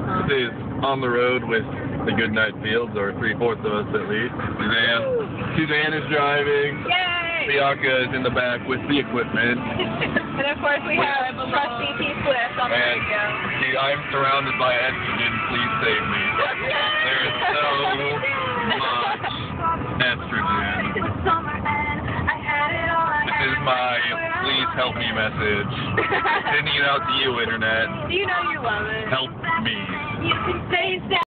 This is On the Road with the Goodnight Fields, or 3/4 of us at least. Suzanne is driving. Yay! Bianca is in the back with the equipment. And of course we have trusty T Swift on the And radio. I'm surrounded by estrogen. Please save me. There is so much estrogen. This is my please help me message. Sending it out to you, Internet. You know you love it. Help me. You can say